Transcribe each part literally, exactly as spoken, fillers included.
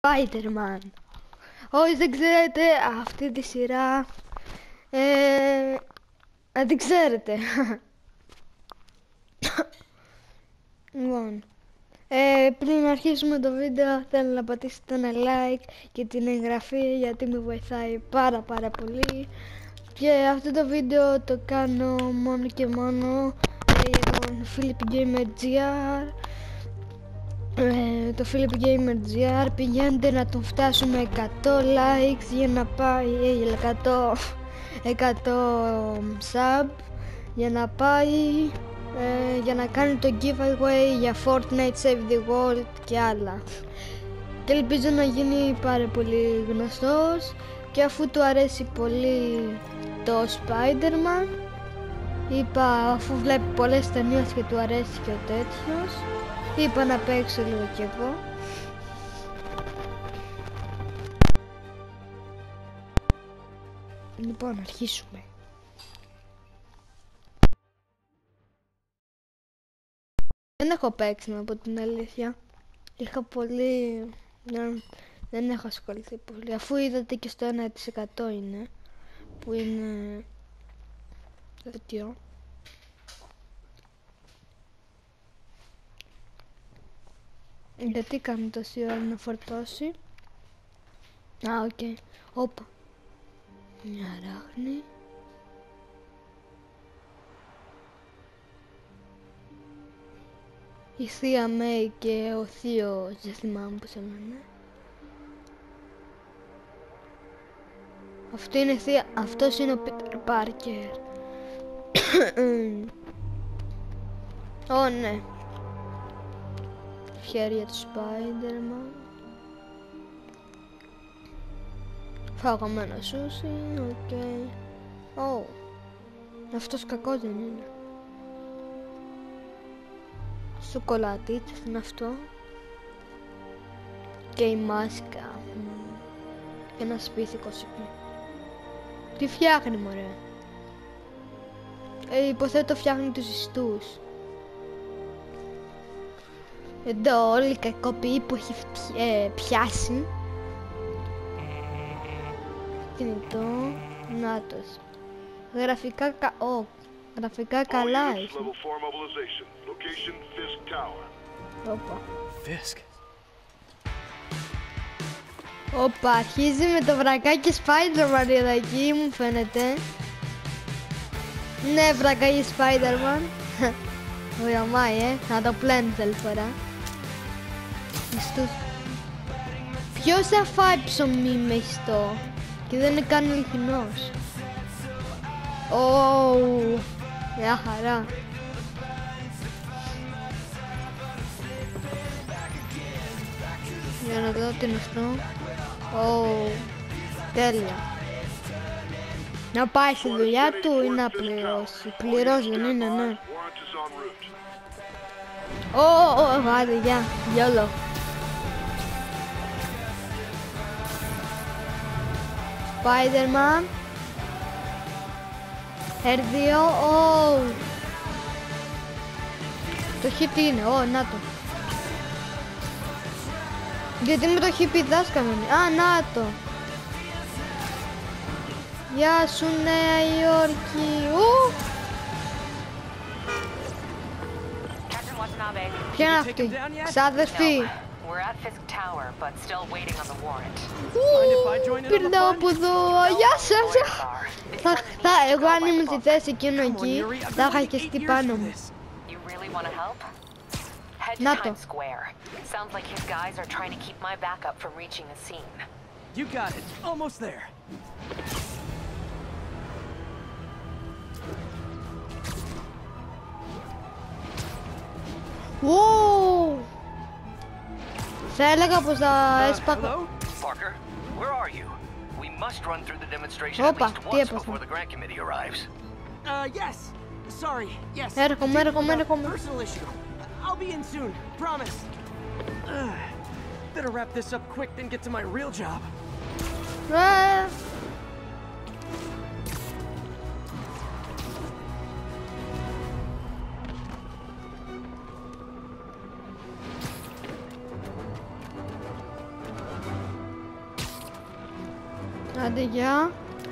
Spider-Man. Όσοι δεν ξέρετε αυτή τη σειρά, ε, δεν την ξέρετε. Λοιπόν, ε, πριν αρχίσουμε το βίντεο θέλω να πατήσετε ένα like και την εγγραφή γιατί με βοηθάει πάρα πάρα πολύ. Και αυτό το βίντεο το κάνω μόνο και μόνο ε, για τον Philip Gamer τζι αρ. Ε, το Philip Gamer τζι αρ, πηγαίνετε να τον φτάσουμε εκατό likes για να πάει ε, εκατό, εκατό sub για να πάει ε, για να κάνει το giveaway για Fortnite Save the World και άλλα, και ελπίζω να γίνει πάρα πολύ γνωστός. Και αφού του αρέσει πολύ το Spider-Man, είπα, αφού βλέπει πολλές ταινίες και του αρέσει και ο τέτοιος, είπα να παίξω λίγο κι εγώ. Λοιπόν, αρχίσουμε. Δεν έχω παίξει, να πω την αλήθεια. Είχα πολύ... Δεν, δεν έχω ασχοληθεί πολύ. Αφού είδατε και στο ένα τοις εκατό είναι, που είναι... τέτοιο. Γιατί κάνει τόση ώρα να φορτώσει. Α, οκ. Okay. Όπα. Μια ράχνη. Η θεία Μέη και ο θείος, δεν θυμάμαι πώς λένε. Αυτό είναι θεία, αυτός είναι ο Πίτερ Πάρκερ. Ω, ναι. Χέρια του Spider-Man. Φάγαμε ένα σούσι, οκ. Okay. Oh. Αυτός κακός δεν είναι. Σοκολατίτσες είναι αυτό. Και η μάσκα. Mm. Και ένα σπίθηκο σιπνί. Τι φτιάχνει μωρέ? Ε, υποθέτω φτιάχνει τους ιστούς. Εδώ όλοι οι κακοποιοί που έχει ε, πιάσει. Κινητό. Νάτος. Γραφικά κα... Oh. Γραφικά καλά έχει. Όπα. Όπα, αρχίζει με το βρακάκι Spider-Man εδώ εκεί, μου φαίνεται. Ναι, βρακάκι Spider-Man. Γραμμάει, ε. Θα το πλένεις άλλη φορά. Ιστούς. Ποιος θα φάει ψωμί με ιστό και δεν είναι καν αληθινός? Ωου, μια χαρά. Για να δω τι είναι αυτό. Ωου, τέλεια. Να πάει στη δουλειά του ή να πληρώσει? Πληρώσει δεν είναι, ναι. Ωου, άντε, γεια, γιόλο. Spider-Man αρ δύο, oh. Το χίπι είναι, ω, oh, να το. Γιατί με το χίπι δάσκαμε. Α, να το. Γεια σου Νέα Υόρκη. Ου! Ποια είναι αυτή? Ξάδερφη. Πήρνω από εδώ. Γεια σας. Θα, θα, εγώ αν ήμουν στη θέση εκείνο εκεί, θα είχα και στη πάνω μου. Να το. Wow. Θα έλεγα πως θα έσπαγα. Όπα, τι έπαθα? Έρχομαι, έρχομαι, έρχομαι. I'll be in soon, promise. Better wrap this up quick than get to my real job. Ah. Άντε, γεια.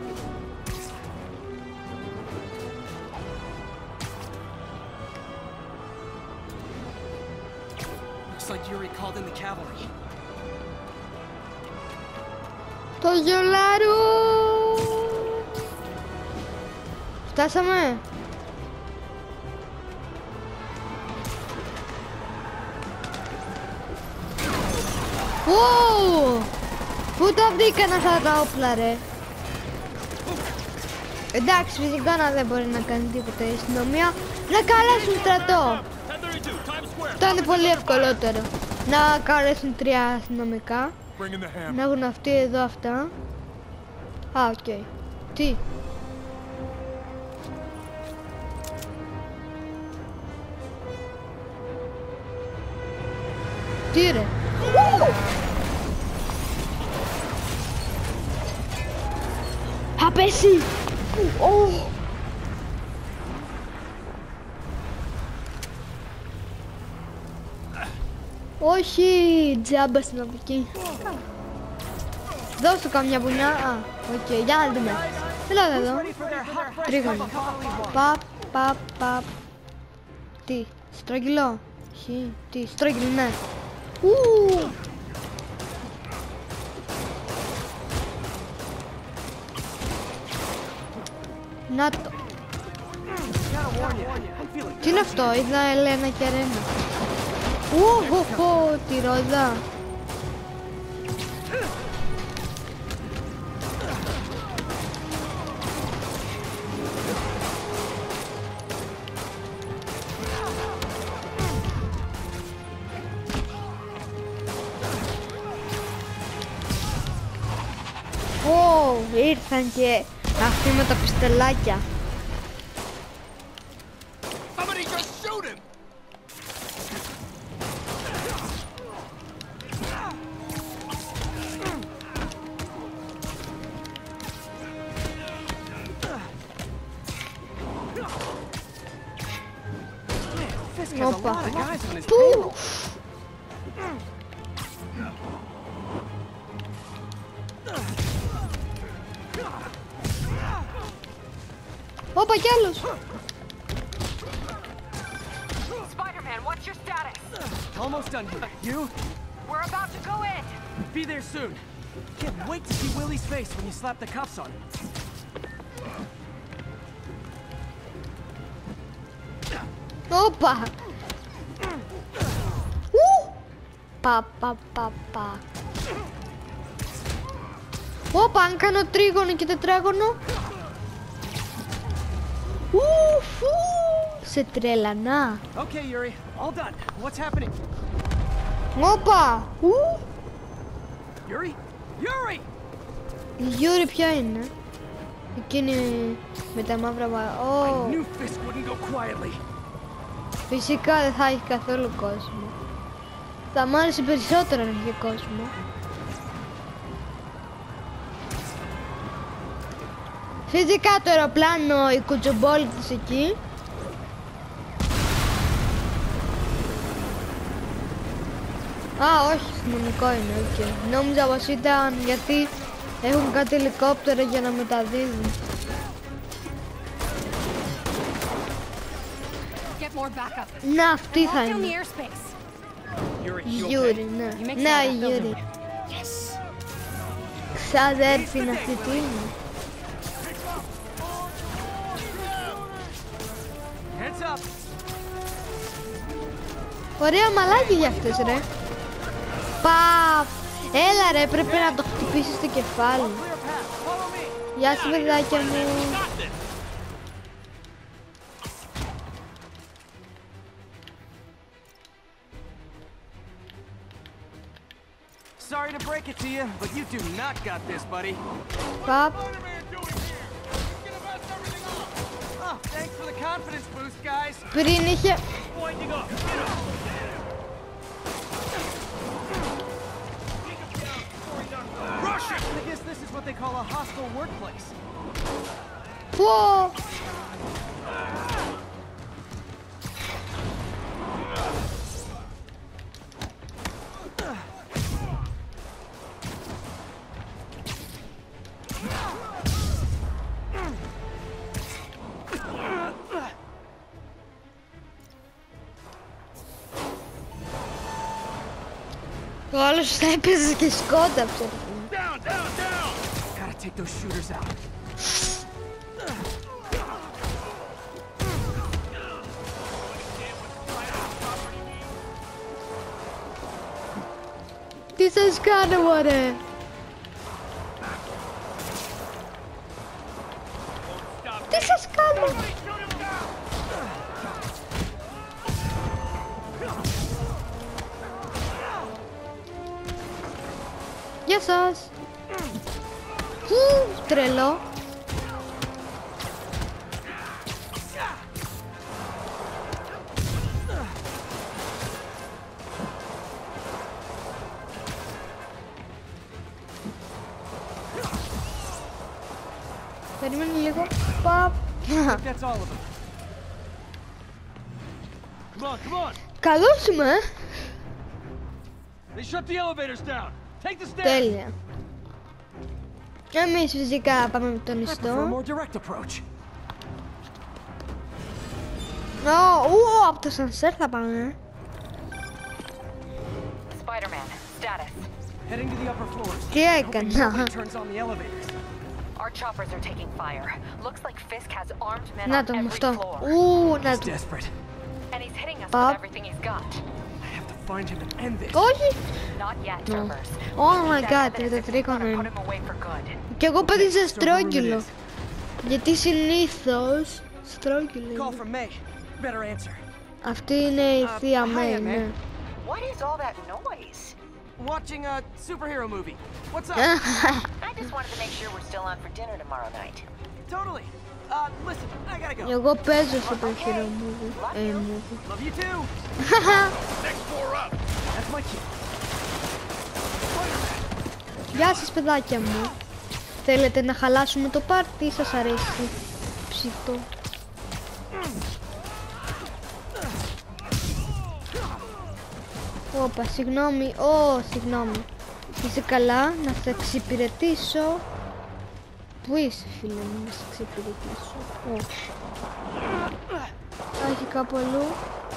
Looks like Yuri called in the cavalry. Το γιολάρου! Φτάσαμε! Wow! Πού τα βρήκαν αυτά τα όπλα, ρε? Εντάξει, φυσικά να δεν μπορεί να κάνει τίποτα η αστυνομία. Να καλέσουν στρατό! Αυτό είναι πολύ ευκολότερο. Να καλέσουν τρία αστυνομικά. Να έχουν αυτοί εδώ αυτά. Α, οκ. Okay. Τι? Τι ρε? Θα πέσει! Oh. Όχι, τζάμπα στην οπτική. Δώσ' του καμιά μπουνιά. Α, οκ, okay, για να δούμε. Έλα εδώ. Τρίγωνο. Παπ, παπ, παπ. Τι, στρογγυλό. Χι, τι, στρογγυλό, ναι. Ου. Να το. Τι είναι αυτό, είδα Ελένα και Ρένα. Ου, τη ρόδα. Ω, ήρθαν και αυτοί με τα πιστολάκια. Όπα. Πού? Όπα κι άλλος. Spider-Man, what's your status? Almost done here. You? We're about to go in. Be there soon. Can't wait to see Willie's face when you slap the cuffs on him. Όπα. Ου. Πα, πα, πα, πα. Όπα, αν κάνω τρίγωνο και τετράγωνο. Ουφου. Σε τρελανά. Okay, Yuri, all done. What's happening? Όπα. Ου. Yuri? Yuri! Η Γιούρι ποια είναι? Εκείνη με τα μαύρα μα... I Oh. knew Fisk wouldn't go quietly. Φυσικά δεν θα έχει καθόλου κόσμο. Θα μ' άρεσε περισσότερο να έχει κόσμο. Φυσικά το αεροπλάνο, η κουτσομπόλη της εκεί. Α, όχι, αστυνομικό είναι, οκ. Okay. Νόμιζα πως ήταν γιατί έχουν κάτι ελικόπτερα για να μεταδίδουν. Να, αυτή θα είναι. Γιούρι, ναι. Ναι, η Γιούρι. Ξαδέρφη είναι αυτή, τι είναι? Ωραία μαλάκι για αυτές, ρε. Παπ. Έλα ρε, πρέπει να το χτυπήσεις στο κεφάλι. Γεια σου παιδάκια μου. Sorry to break it to you, but you do not got this, buddy. Παπ. Oh, thanks for the confidence boost, guys. Πριν είχε... I guess this is what they call a hostile workplace. Πω. Ο άλλος θα έπαιζε και σκόταψε. Down, down, down! Gotta take those shooters out. Τι σας κάνω, μωρέ. Τι σας κάνω. Γεια σας. Ου, τρελό. Περίμενε λίγο. Παπ. That's all of them. Come on, come on! Καλώς είμαι. They shut the elevators down. Take the stairs. Τέλεια. Εμείς φυσικά πάμε με τον I prefer a ιστό. more direct approach. Ω, ου, από το σανσέρ θα πάμε. Spider-Man, status. Heading to the upper floors. Τι Hoping έκανα. nobody turns on the elevators. Our choppers are taking fire. Looks like Fisk has armed men Να on το every μουστό. floor. Ου, να He's το. desperate. And he's hitting us Pop. with everything he's got. I have to find him and end this. Όχι. Not yet, No. Cerberus. Oh my That God, evidence το is τρίκονο gonna είναι. put him away for good. Κι εγώ πέτυχα Server room it στρόγγυλο. is. Γιατί συνήθως στρόγγυλο Call είναι. from May. Better answer. Αυτή είναι η Uh, θεία hi, Μέη, May. ναι. What is all that noise? Watching a superhero movie. What's up? I just wanted to make sure we're still on for dinner tomorrow night. Totally. Uh, listen, I gotta go. Εγώ παίζω στο superhero movie. Ε, movie. Love you too. Next floor up. That's my cue. Γεια σας παιδάκια μου. Θέλετε να χαλάσουμε το πάρτι ή σας αρέσει ψητό? Όπα, συγγνώμη, ω, συγγνώμη. Είσαι καλά, να σε εξυπηρετήσω. Πού είσαι φίλε μου, να σε εξυπηρετήσω? Όχι. Όχι κάπου αλλού.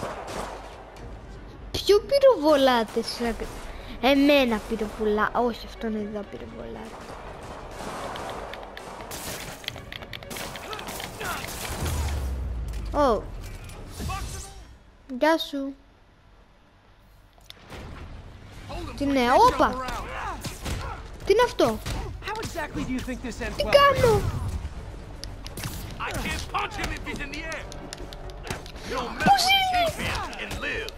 Ποιο πυροβολάτε σε... Εμένα πυροβολά, όχι αυτόν εδώ πυροβολάτε. Ω. Γεια σου. Τι είναι, όπα. Τι είναι αυτό? How exactly do you think this ends Τι well? κάνω? I can't punch him if he's in the air. You'll mess Πώς with είναι? Kingpin and live.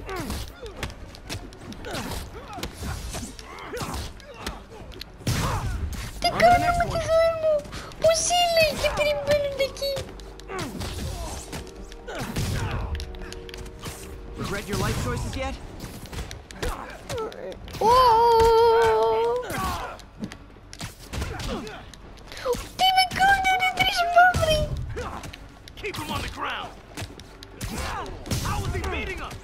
Τι κάνω με τη ζωή μου? Πώς είναι και περιμένουν εκεί? Regret your life choices yet? Ω. Τι με κάνουνε τρεις μαύροι? Keep him on the ground. How is he beating us?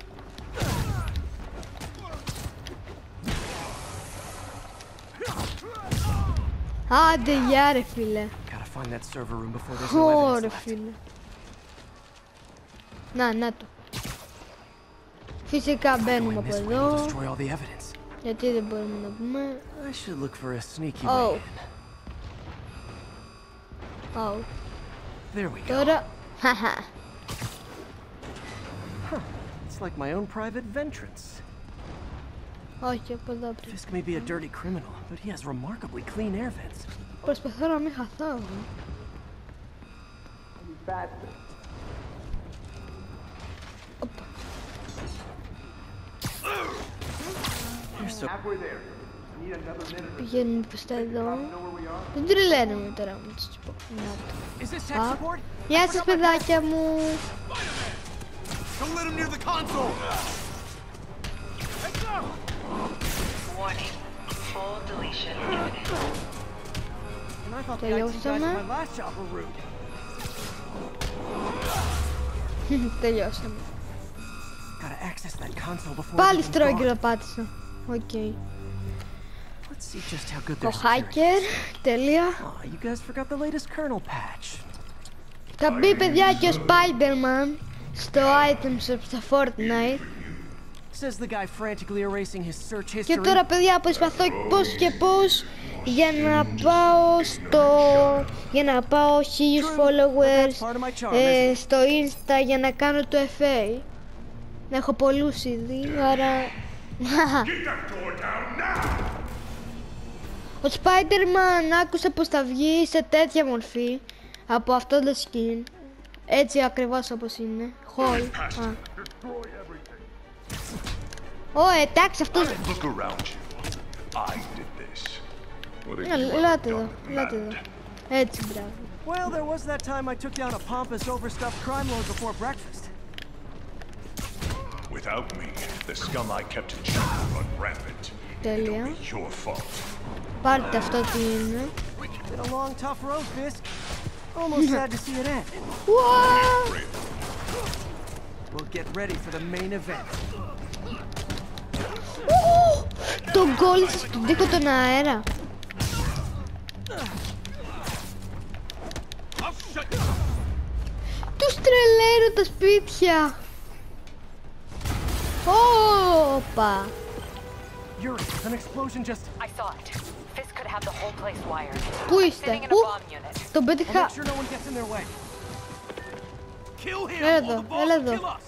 Άντε γεια ρε φίλε. Gotta find that server room before there's no evidence Ωραία left. φίλε. Να, να το. Φυσικά Going μπαίνουμε από this way will εδώ. destroy all the evidence. Γιατί δεν μπορούμε να πούμε. I should look for a sneaky Oh. way in. Ω, There we go. τώρα. Χαχα. It's like my own private ventrance. Όχι, από εδώ πριν. Fisk may be a dirty criminal, but he has remarkably clean air vents. Προσπαθώ να μην χαθώ. Οπα. You're so Πηγαίνουμε προς τα εδώ. Δεν τρελαίνουμε τώρα με τους πω. Να το. Is this tech Α. support? Γεια σας παιδάκια μου. Don't let him near the console. Warning. Full deletion imminent. And I thought the I T guys at Τελειώσαμε. my last job were rude. Τελειώσαμε. Gotta access that console before Πάλι everything's στρόγγυλο gone. πάτησα. Οκ. Let's see just how good Το their security hacker. is. Τέλεια. Aw, you guys forgot the latest kernel patch. Θα μπει παιδιά και ο Spider-Man στο item shop στο Fortnite. Says the guy frantically erasing his search history. Και τώρα, παιδιά, προσπαθώ πώς και πώς για να πάω στο... για να πάω χίλιους followers ε, στο Insta για να κάνω το εφ έι. Έχω πολλούς ήδη, άρα... Ο Spider-Man άκουσα πως θα βγει σε τέτοια μορφή από αυτό το skin. Έτσι ακριβώς όπως είναι. Χολ. Ω, εντάξει, αυτό... Ελάτε εδώ, ελάτε εδώ. Έτσι, μπράβο. Well, there was that time I took down a pompous, overstuffed crime lord before breakfast. Without me, the scum I kept in check would run rampant. Τέλεια. It'll be your fault. Πάρτε αυτό τι είναι. Been a long, tough road, Fisk. Almost sad to see it end. Wow. We'll get ready for the main event. Το γκολ στον τοίχο τον αέρα. Τους τρελαίνω τα σπίτια. Όπα. Yuri, an explosion just... I saw it. Fisk could have the whole place wired. Πού είστε, Sitting in a πού? bomb unit. Τον I'll πέτυχα. make sure no one gets in their way. Kill him. Έλα or εδώ, the boss έλα will εδώ. kill us.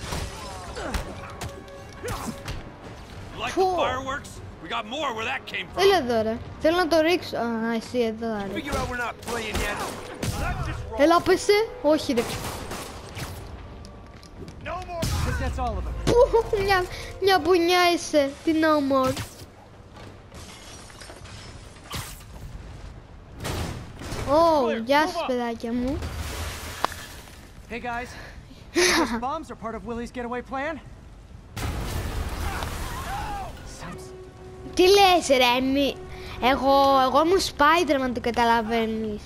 Like Πω. the fireworks? We got more where that came from. Έλα εδώ ρε. Θέλω να το ρίξω. Α, εσύ εδώ ρε. Figure out we're not playing yet. That's just wrong. Έλα πέσε. Όχι ρε. No more. I think that's all of them. Πού, μια, μια μπουνιά είσαι. Τι no more. Ω, γεια σας παιδάκια μου. Hey guys, those bombs are part of Willie's getaway plan. Sounds... Τι λες ρε μη. Εγώ, εγώ ήμουν Spider-Man, το καταλαβαίνεις.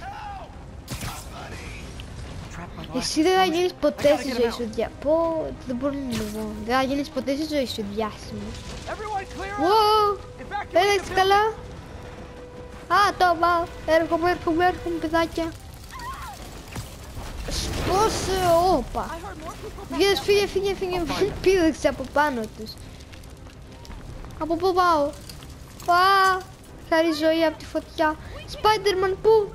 Trapped my Εσύ δεν θα γίνεις ποτέ στη ζωή σου δια... Πω, δεν μπορώ να το πω. Δεν θα γίνεις ποτέ στη ζωή σου διάσημος. Everyone clear up! Wow, Evacuate έλα the είσαι καλά. Α, το πάω. Έρχομαι, έρχομαι, έρχομαι παιδάκια. Σπώσε, όπα. Βγες, φύγε, φύγε, φύγε. Πήδεξε από πάνω τους. Από πού πάω. Πα, χαρή ζωή από τη φωτιά. Spider-Man, πού.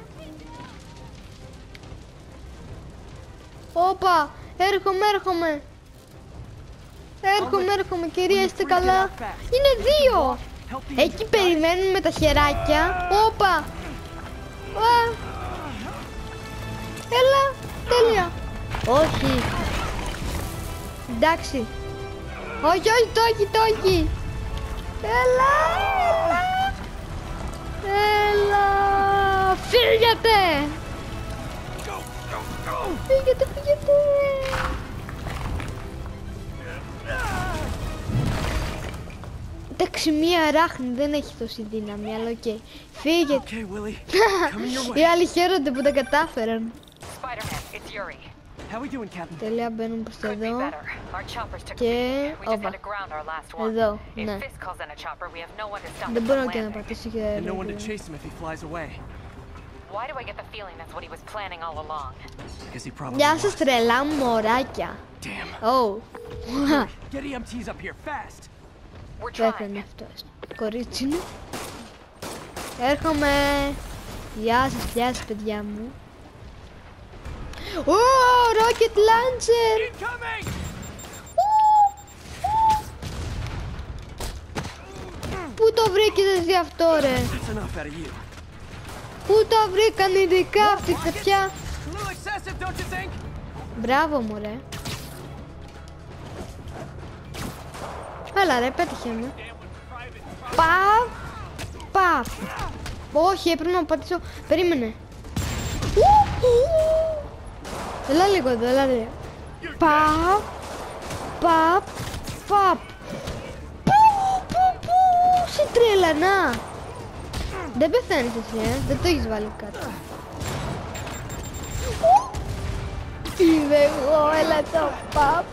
Όπα, έρχομαι, έρχομαι. Έρχομαι, έρχομαι, κυρία, είστε καλά. Είναι δύο. Εκεί περιμένουν με τα χεράκια. Όπα. Α. Έλα, τέλεια. Όχι. Εντάξει. Όχι, όχι, το όχι, το όχι. Έλα, έλα. Έλα. Φύγετε. Φύγετε, φύγετε. Εντάξει, μία ράχνη δεν έχει τόση δύναμη, αλλά οκ. Okay. Φύγε. Okay, Willie. Coming your way. Οι άλλοι χαίρονται που τα κατάφεραν. Spider-Man, it's Yuri. How we doing, Captain? Τελεία, μπαίνουν προς Could be εδώ. better. Our choppers took Και... the We just όπα. had to ground our last one. Εδώ, If ναι. Fisk calls in a chopper, we have no one to stop Δεν us μπορώ from και να landing. πατήσω και... And no one to chase him if he flies away. Why do I get the feeling that's what he was planning all along? Because he probably Γεια lost. σας τρελά μου μωράκια. Damn. Ω. Get E M Ts up here, fast! We're Το trying. έκανε αυτός. Κορίτσι μου. Έρχομαι. Γεια σας, γεια σας παιδιά μου. Ω, rocket launcher. Incoming! Πού το βρήκες εσύ αυτό ρε. That's enough out of you. Πού το βρήκαν ειδικά αυτή τα πια. A little excessive, don't you think? Μπράβο μου ρε. Έλα ρε, πέτυχε με. Παπ. Παπ. Όχι, έπρεπε να πατήσω. Περίμενε. Ου, ου. Έλα λίγο εδώ, έλα λίγο. Παπ. Παπ. Παπ. Πού, πού, πού. Σε τρέλανα. Δεν πεθαίνεις εσύ, ε. Δεν το έχεις βάλει κάτω. Είμαι εγώ, έλα το παπ.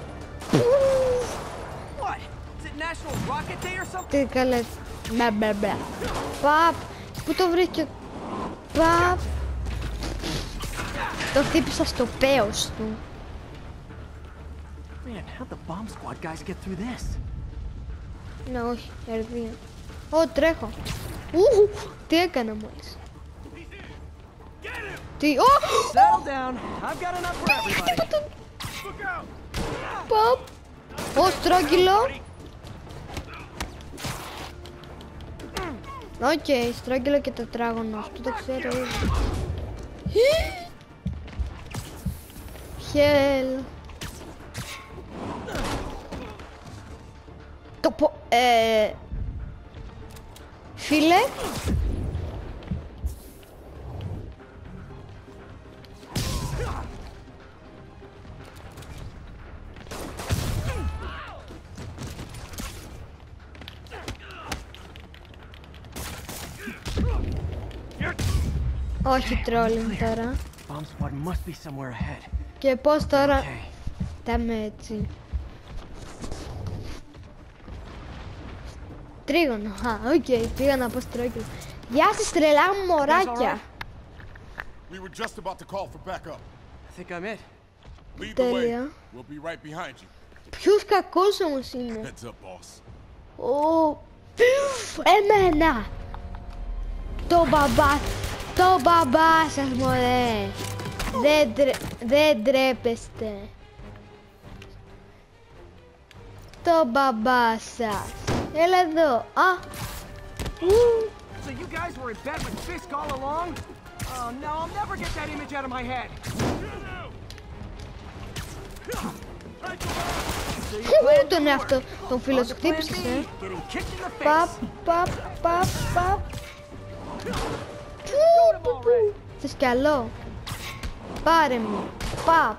What? Is it National Rocket Day or something? Τι καλέ. Μπα μπα μπα. Παπ. Πού το βρήκε. Παπ. Το χτύπησα στο πέος του. Man, how'd the bomb squad guys get through this? Ναι, όχι, ερ δύο. Ω, τρέχω. Ου, τι έκανα μόλις. Τι, ω! Settle down. I've got enough for everybody. Παπ. Ω, στρόγγυλο. Οκ, στρόγγυλο και τετράγωνο. Αυτό το ξέρω ήδη. Χέλ. Το πω... Ε... Φίλε. Όχι τρόλινγκ τώρα. Bomb squad must be somewhere ahead. Και πώς τώρα... Okay. Τάμε έτσι. Τρίγωνο. Α, οκ. Okay. Πήγα να πω στρόγγυλο. Γεια σας τρελά μου μωράκια. We were just about to call for backup. I think I'm it. Lead the way. Τέλεια. We'll be right behind you. Ποιος κακός όμως είναι. Heads up, boss. Ω, εμένα. Το μπαμπά, το μπαμπά σας μωρέ. Δεν, τρε, δεν τρέπεστε. Το μπαμπά σας. Έλα εδώ. Α. Ου. So you guys were in bed with Fisk all along? Oh no, I'll never get that image out of my head. Πού τον εαυτό, τον φίλο σου χτύπησες, ε. Getting kicked in the Παπ, face. παπ, παπ, παπ. Θες κι άλλο. Πάρε μου. Παπ.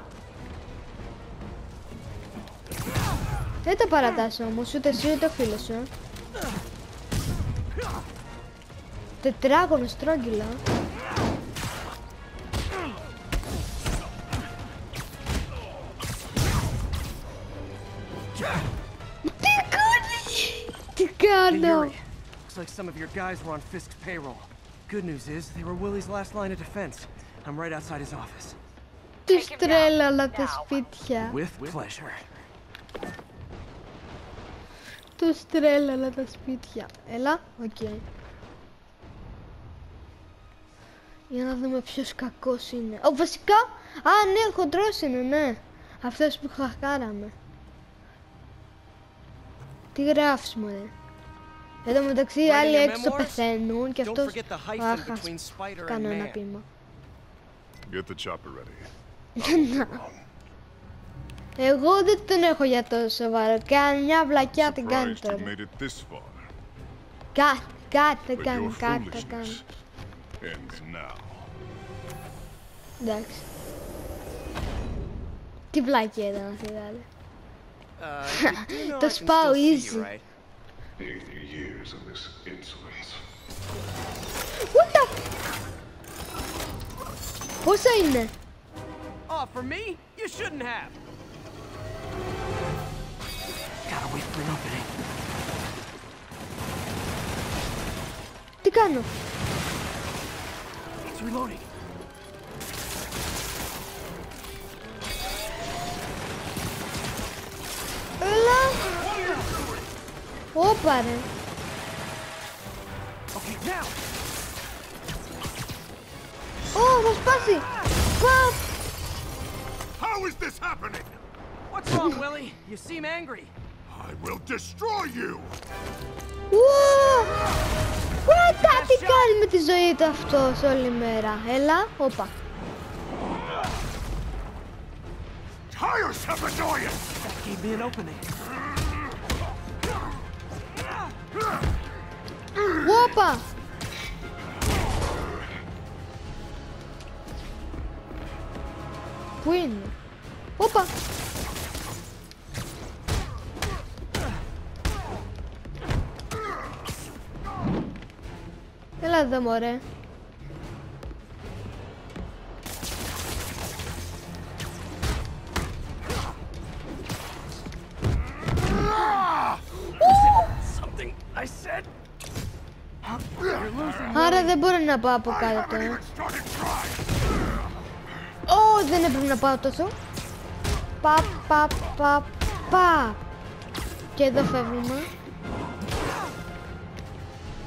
Δεν τα παρατάς όμως, ούτε εσύ ούτε ο φίλος σου, ε. Τετράγωνο στρόγγυλα. Τι κάνει! Τι Hey, κάνω! Yuri. Looks like some of your guys were on Fisk's payroll. Good news is, they were Willie's last line of defense. I'm right outside his office. Τους τρέλαλα τα σπίτια. With pleasure. Τους τρέλαλα τα σπίτια. Έλα, οκ. Okay. Για να δούμε ποιος κακός είναι. Ω, βασικά, α, ναι, ο χοντρός είναι, ναι. Αυτός που χαχάραμε. Τι γράφεις, μωρέ. Εν τω μεταξύ, οι άλλοι έξω πεθαίνουν και αυτός... Αχ, κάνω ένα πείμα. Get the chopper ready. Εγώ δεν τον έχω για τόσο σοβαρό. Κάνει μια βλακιά την κάνει Surprised τώρα. you made it this far. Κάτι, κάτι θα But κάνει, your κάτι θα κάνει. foolishness ends now. Εντάξει. Τι βλακιά ήταν αυτή, δηλαδή. Uh, you do know Το I can σπάω still see easy. Eighty you, right? years of this insolence. What the... Πόσα είναι? Oh, for me? You shouldn't have. Gotta wait for an opening. Τι κάνω? It's reloading. Έλα. Όπα ρε. Okay, now. Ω, θα σπάσει. Παπ. How is this happening? What's wrong, Willie? You seem angry. I will destroy you. Ου. What, τι κάνει με τη ζωή του αυτός όλη μέρα. Έλα, όπα. Tiresome annoyance. That gave me an opening. Όπα. Πού είναι? Όπα. Έλα εδώ, μωρέ. Something I said. You're losing. Άρα δεν μπορώ να πάω από κάτω τώρα. Started trying. Ω, δεν έπρεπε να πάω τόσο. Παπ, παπ, παπ, παπ. Και εδώ φεύγουμε.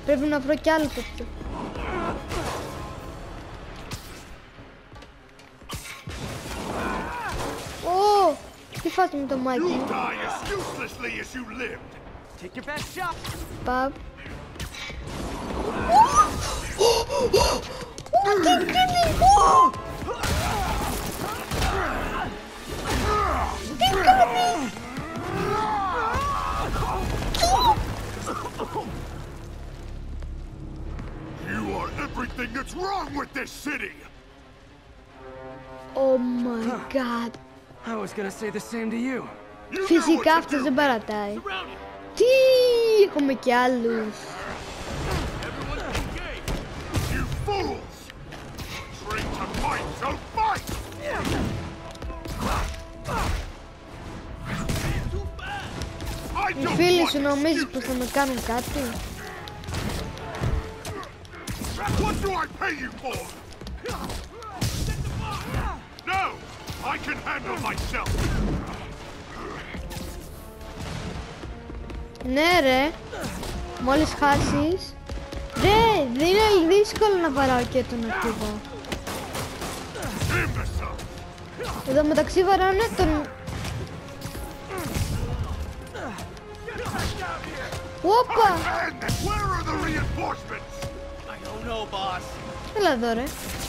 Πρέπει να βρω κι άλλο τέτοιο. Ω, τι φάση με το μάκι μου. You die as uselessly as you lived. Take your best shot. Παπ. Τι κάνει! Τι κάνει! You are everything that's wrong with this city. Oh my god. I was gonna say the same to you. You know Φυσικά what to αυτός do. δεν παρατάει. Τι, έχουμε κι άλλους. You fools! Train to fight, so fight! I Οι don't φίλοι want σου νομίζεις excuses. πως θα με κάνουν κάτι? What do I pay you for? No! I can handle myself! Ναι ρε, μόλις χάσεις. Ρε, δεν είναι δύσκολο να βαράω και τον αρχηγό. Imbecile! Εδώ μεταξύ βαράνε τον... Όπα! And where are the reinforcements? I don't know, boss. Έλα εδώ ρε.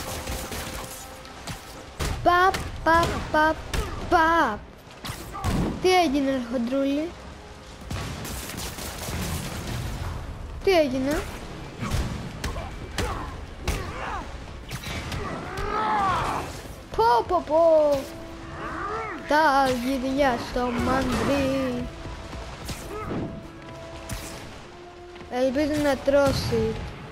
Παπ, παπ, παπ, παπ. Τι έγινε ρε χοντρούλη? Τι έγινε? Πω πω πω. Τα γυριά στο μαντρί. Ελπίζω να τρώσει.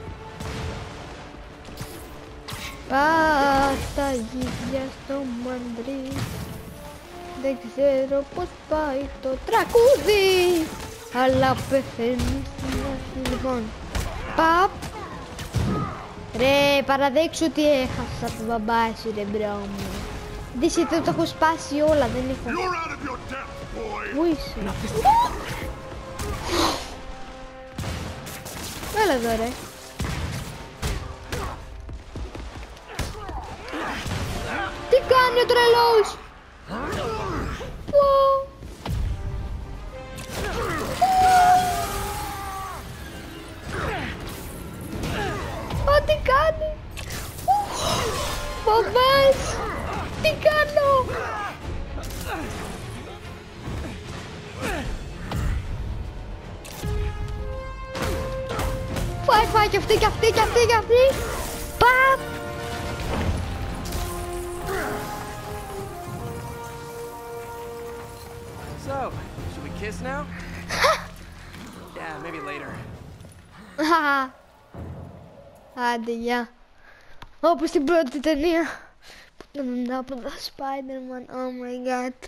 Πας τα γυριά στο μαντρί. Δεν ξέρω πως πάει το τρακούδι, αλλά πεθαίνει στην αρχή. Λοιπόν, παπ. Ρε, παραδέξου ότι έχασα τον μπαμπά σου ρε μπρο μου. Δεν σε το έχω σπάσει όλα, δεν έχω. You're out of your depth, boy! Πού είσαι? Έλα εδώ ρε. Τι κάνει ο τρελός? Πω. Ω, τι κάνει? Μπαμπάς, τι κάνω? Φάει, φάει κι αυτή, κι αυτή, κι αυτή, κι αυτή. Παπ. So, should we kiss now? Yeah, maybe later. Άντε, γεια. Όπως στην πρώτη ταινία που ήταν ανάποδα Spider-Man. Oh my god.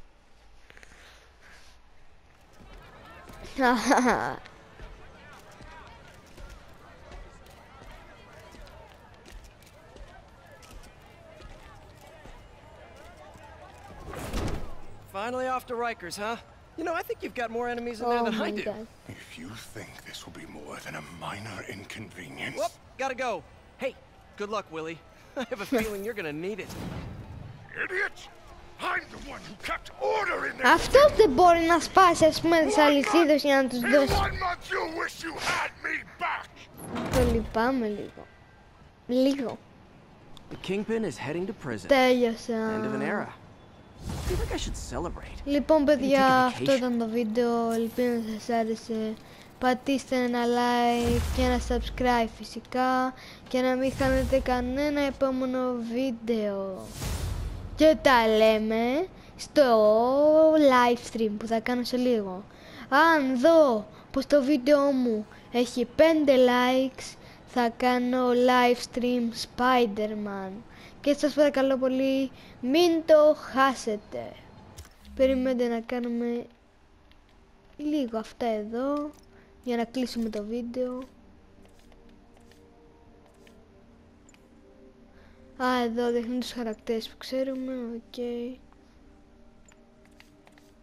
Finally off to Rikers, huh? You know, I think you've got more enemies in there Oh than I my do. god. If you think this will be more than a minor inconvenience... Whoop, gotta go. Hey, good luck, Willie. I have a feeling you're gonna need it. Idiot! I'm the one who kept order in there! Αυτός δεν μπορεί να σπάσει ας πούμε τις αλυσίδες για να τους In δώσει. one month you wish you had me back! Το λυπάμαι λίγο. Λίγο. The Kingpin is heading to prison. Τέλειωσα. End of an era. I feel like I should celebrate. Λοιπόν παιδιά, take a αυτό ήταν το βίντεο, ελπίζω να σας άρεσε. Πατήστε ένα like και ένα subscribe φυσικά και να μην χάνετε κανένα επόμενο βίντεο. Και τα λέμε στο live stream που θα κάνω σε λίγο. Αν δω πως το βίντεο μου έχει πέντε likes, θα κάνω live stream Spider-Man. Και σας παρακαλώ πολύ μην το χάσετε. Περιμένετε να κάνουμε λίγο αυτά εδώ για να κλείσουμε το βίντεο. Α, εδώ δείχνουν τους χαρακτήρες που ξέρουμε, οκ. Okay.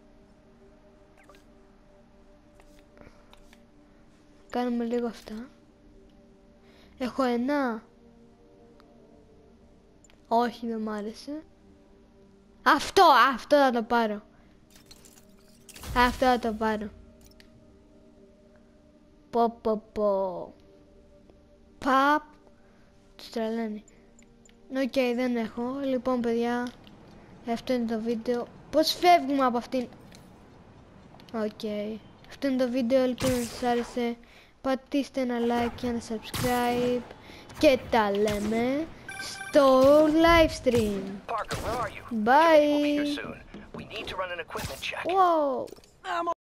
Κάνουμε λίγο αυτά. Έχω ένα. Όχι, δεν μ' άρεσε. Αυτό, αυτό θα το πάρω. Αυτό θα το πάρω. Πω πω πω. Παπ. Τους τρελαίνει. Οκ, okay, δεν έχω. Λοιπόν, παιδιά, αυτό είναι το βίντεο. Πώς φεύγουμε από αυτήν. Οκ. Okay. Αυτό είναι το βίντεο. Ελπίζω να σας άρεσε. Πατήστε ένα like και ένα subscribe. Και τα λέμε στο live stream. Parker, where are you? Bye. We'll be here soon. We need to run an equipment check. Wow.